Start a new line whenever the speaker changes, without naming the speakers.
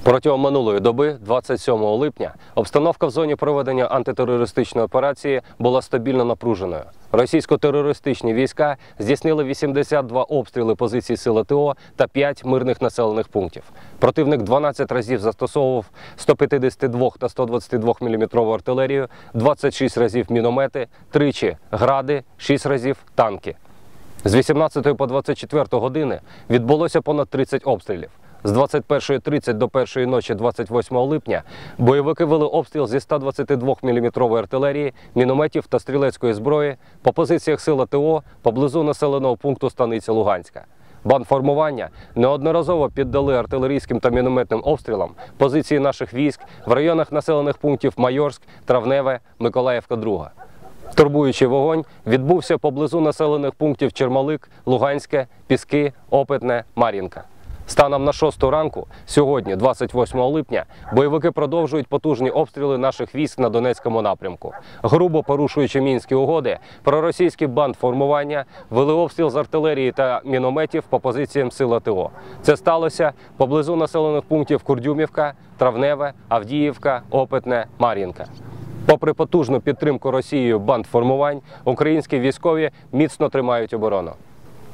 Протягом минулої доби, 27 липня, обстановка в зоні проведення антитерористичної операції була стабільно напруженою. Російсько-терористичні війська здійснили 82 обстріли позицій сил АТО та 5 мирних населених пунктів. Противник 12 разів застосовував 152 та 122 мм артилерію, 26 разів міномети, тричі гради, 6 разів танки. З 18 по 24 години відбулося понад 30 обстрілів. З 21:30 до 1-ї ночі 28 липня бойовики вели обстріл зі 122 мм артилерії, мінометів та стрілецької зброї по позиціях сил АТО поблизу населеного пункту Станиця Луганська. Бандформування неодноразово піддали артилерійським та мінометним обстрілам позиції наших військ в районах населених пунктів Майорськ, Травневе, Миколаївка-2. Турбуючий вогонь відбувся поблизу населених пунктів Чермалик, Луганське, Піски, Опитне, Мар'їнка. Станом на 6 ранку, сьогодні, 28 липня, бойовики продовжують потужні обстріли наших військ на Донецькому напрямку. Грубо порушуючи Мінські угоди, проросійські бандформування вели обстріл з артилерії та мінометів по позиціям сил АТО. Це сталося поблизу населених пунктів Курдюмівка, Травневе, Авдіївка, Опитне, Мар'їнка. Попри потужну підтримку Росією бандформувань, українські військові міцно тримають оборону.